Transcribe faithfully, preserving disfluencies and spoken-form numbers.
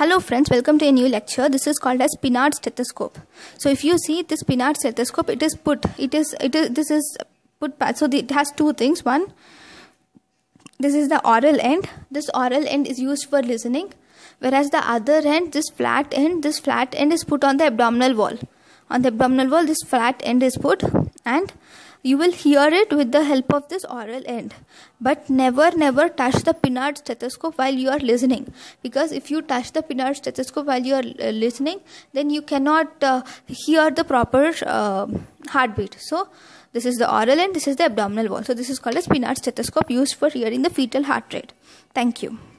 Hello friends, welcome to a new lecture. This is called as pinnard stethoscope. So if you see this pinnard stethoscope, it is put, it is, it is, this is put, so it has two things. One, this is the oral end. This oral end is used for listening, whereas the other end, this flat end, this flat end is put on the abdominal wall. On the abdominal wall, this flat end is put, and you will hear it with the help of this oral end. But never, never touch the pinnard stethoscope while you are listening. Because if you touch the pinnard stethoscope while you are uh, listening, then you cannot uh, hear the proper uh, heartbeat. So, this is the oral end, this is the abdominal wall. So, this is called as pinnard stethoscope, used for hearing the fetal heart rate. Thank you.